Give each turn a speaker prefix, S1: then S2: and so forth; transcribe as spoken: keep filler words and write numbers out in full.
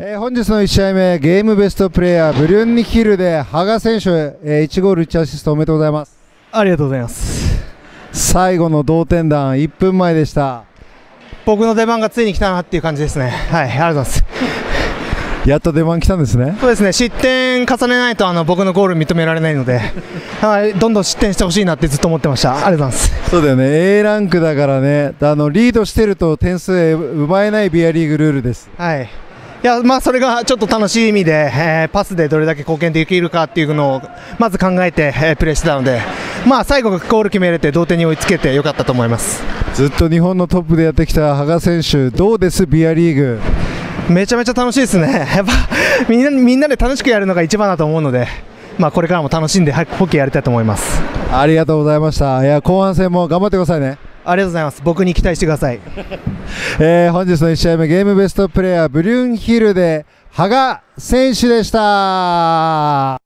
S1: えー、本日のいち試合目、ゲームベストプレーヤーブリュンニヒルで羽賀選手、えー、いちゴールいちアシストおめでとうございます。
S2: ありがとうございます。
S1: 最後の同点弾いっぷんまえでした。
S2: 僕の出番がついに来たなっていう感じですね。はい、ありがとうございます。
S1: やっと出番来たんですね。
S2: そうですね、失点重ねないとあの僕のゴール認められないので、はい、どんどん失点してほしいなってずっと思ってました。ありがとうございます。
S1: そうだよね、A ランクだからね、あのリードしてると点数奪えないビアリーグルールです。
S2: はい、いやまあそれがちょっと楽しみで、えー、パスでどれだけ貢献できるかっていうのをまず考えて、えー、プレーしてたので、まあ最後ゴール決めれて同点に追いつけてよかったと思います。
S1: ずっと日本のトップでやってきた羽賀選手、どうですビアリーグ。
S2: めちゃめちゃ楽しいですね。やっぱみんなみんなで楽しくやるのが一番だと思うので、まあこれからも楽しんでホッケーやりたいと思います。
S1: ありがとうございました。いや後半戦も頑張ってくださいね。
S2: ありがとうございます。僕に期待してください。
S1: えー、本日のいち試合目、ゲームベストプレーヤーブリュンヒルで羽賀選手でした。